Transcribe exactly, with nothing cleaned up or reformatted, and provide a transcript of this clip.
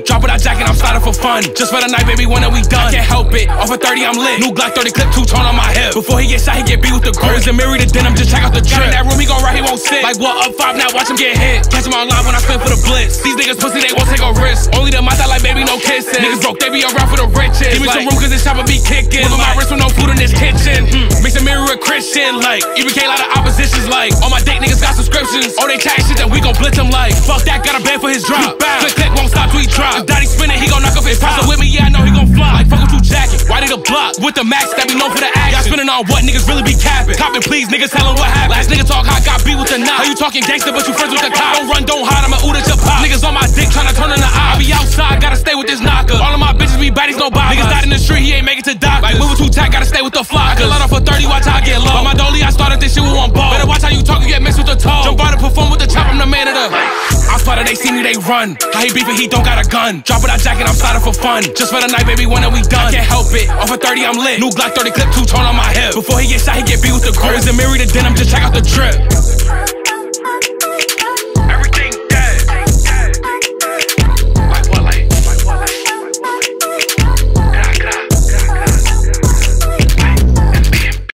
Drop it out jacket, I'm sliding for fun. Just for the night, baby, when are we done? I can't help it, off of thirty, I'm lit. New Glock thirty clip, two-tone on my hip. Before he get shot, he get beat with the grip. Always a mirror to denim, just check out the trip. In that room, he gon' ride, he won't sit. Like what, up five, now watch him get hit. Catch him online when I spin for the blitz. These niggas pussy, they won't take a risk. Only the mouth I like, baby, no kissing. Niggas broke, they be around for the riches. Give me like, some room, cause this chopper be kicking. Moving my wrist with no food in this kitchen. Hmm. Mix a mirror with Christian, like. E B K, lot of oppositions, like. All my date niggas got subscriptions. Oh, they chat shit that we gon' blitz him, like. Fuck that, got a band for his drop. Click, click, won't stop till he drop. If Dottie spinning, he gon' knock off his top. So with me, yeah, I know he gon' fly. Like, fuck with you jacket. Why did the block? With the max that be known for the action. Y'all spinning on what niggas really be capping. Copping, please, niggas tell him what happened. Last nigga talk hot, got beat with the knot. How you talking gangster, but you friends with the cop? Don't run, don't hide, I'ma oot at your pop. Niggas on my dick tryna turn in the eye. I be outside, gotta stay with this knocker. All of my bitches be baddies, no bother. Niggas died in the street, he ain't make it to doctors. Like moving too tight, gotta stay with the flock. I can light off for thirty, watch how I get low. But my dolly, I started this shit with one ball. Better watch how you talk, you get mixed with the toe. Jump out and perform with the chop, I'm the man of the. I spotted, they see me, they run. How he beefing, he don't got a gun. Drop it out jacket, I'm sliding for fun. Just for the night, baby, when are we done? I can't help it, off of thirty, I'm lit. New Glock thirty clip, two-tone on my hip. Before he get shot, he get beat with the grip. Always a mirror to denim, just check out the drip.